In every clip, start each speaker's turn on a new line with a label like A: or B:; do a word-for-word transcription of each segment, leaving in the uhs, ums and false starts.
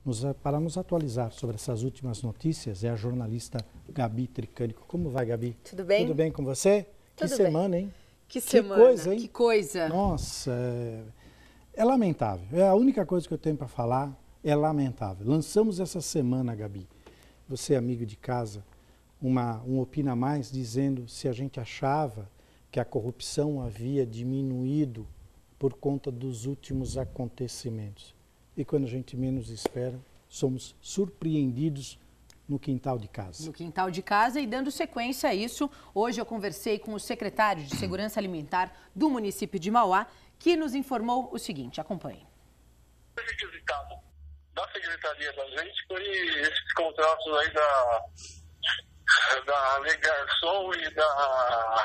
A: nos, para nos atualizar sobre essas últimas notícias é a jornalista Gabi Tricânico. Como vai, Gabi?
B: Tudo bem?
A: Tudo bem com você?
B: Tudo
A: que
B: bem.
A: semana, hein?
B: Que,
A: que
B: semana,
A: coisa, hein?
B: Que coisa.
A: Nossa, é, é lamentável. É a única coisa que eu tenho para falar, é lamentável. Lançamos essa semana, Gabi, você amigo de casa, uma, um Opina Mais dizendo se a gente achava que a corrupção havia diminuído por conta dos últimos acontecimentos. E quando a gente menos espera, somos surpreendidos no quintal de casa.
B: No quintal de casa, e dando sequência a isso, hoje eu conversei com o secretário de Segurança Alimentar do município de Mauá, que nos informou o seguinte, acompanhe.
C: O requisitado da secretaria da gente foi esses contratos aí da, da Legarson e da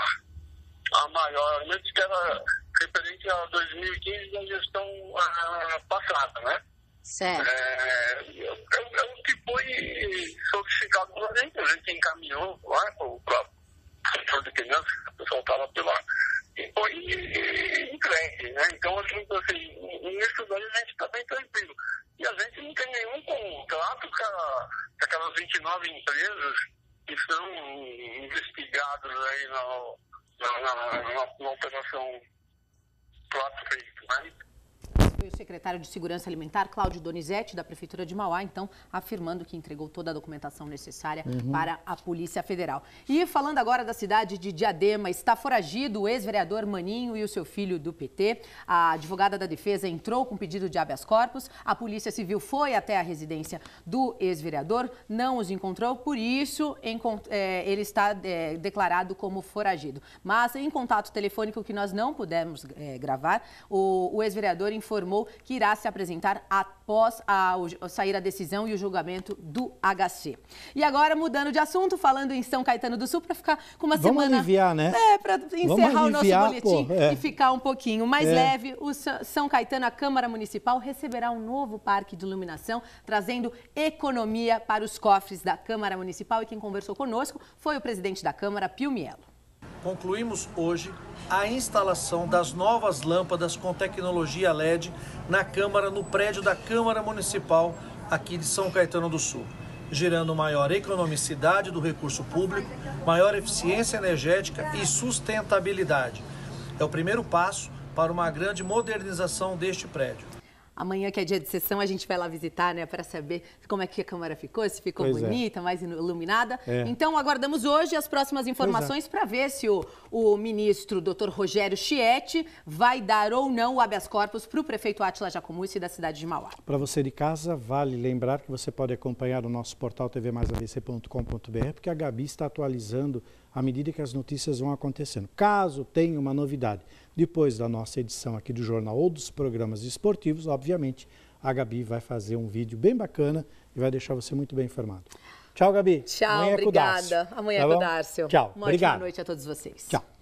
C: a maior, que era referente a dois mil e quinze da gestão uh, passada, né?
B: Certo.
C: É, é, é o que foi solicitado por a gente, a gente encaminhou lá para o próprio setor de criança, o pessoal estava pela e foi entregue, né? Então, assim, assim, nisso daí a gente está bem tranquilo. E a gente não tem nenhum contrato com, a, com aquelas vinte e nove empresas que são investigadas aí na, na, na, na, na operação Prato Feito, né?
B: Foi o secretário de Segurança Alimentar, Cláudio Donizete, da Prefeitura de Mauá, então, afirmando que entregou toda a documentação necessária uhum. para a Polícia Federal. E falando agora da cidade de Diadema, está foragido o ex-vereador Maninho e o seu filho do P T. A advogada da defesa entrou com pedido de habeas corpus. A Polícia Civil foi até a residência do ex-vereador, não os encontrou, por isso é, ele está é, declarado como foragido. Mas em contato telefônico que nós não pudemos é, gravar, o, o ex-vereador informou que irá se apresentar após a, a sair a decisão e o julgamento do H C. E agora, mudando de assunto, falando em São Caetano do Sul, para ficar com uma
A: Vamos
B: semana...
A: aliviar, né?
B: É, para encerrar
A: aliviar,
B: o nosso boletim
A: pô, é.
B: e ficar um pouquinho mais
A: é.
B: leve. O São Caetano, a Câmara Municipal, receberá um novo parque de iluminação, trazendo economia para os cofres da Câmara Municipal. E quem conversou conosco foi o presidente da Câmara, Pio Mielo.
D: Concluímos hoje a instalação das novas lâmpadas com tecnologia L E D na Câmara, no prédio da Câmara Municipal aqui de São Caetano do Sul, gerando maior economicidade do recurso público, maior eficiência energética e sustentabilidade. É o primeiro passo para uma grande modernização deste prédio.
B: Amanhã, que é dia de sessão, a gente vai lá visitar, né, para saber como é que a Câmara ficou, se ficou pois bonita, é. mais iluminada. É. Então, aguardamos hoje as próximas informações é. para ver se o, o ministro doutor Rogério Schietti vai dar ou não o habeas corpus para o prefeito Átila Jacomuzzi da cidade de Mauá.
A: Para você de casa, vale lembrar que você pode acompanhar o nosso portal t v mais a b c ponto com ponto b r, porque a Gabi está atualizando à medida que as notícias vão acontecendo. Caso tenha uma novidade, depois da nossa edição aqui do jornal ou dos programas esportivos, obviamente, a Gabi vai fazer um vídeo bem bacana e vai deixar você muito bem informado. Tchau, Gabi.
B: Tchau,
A: Amanhã
B: obrigada.
A: É
B: Amanhã
A: tá
B: é com o Dárcio.
A: Tchau,
B: Uma
A: obrigado.
B: ótima noite a todos vocês.
A: Tchau.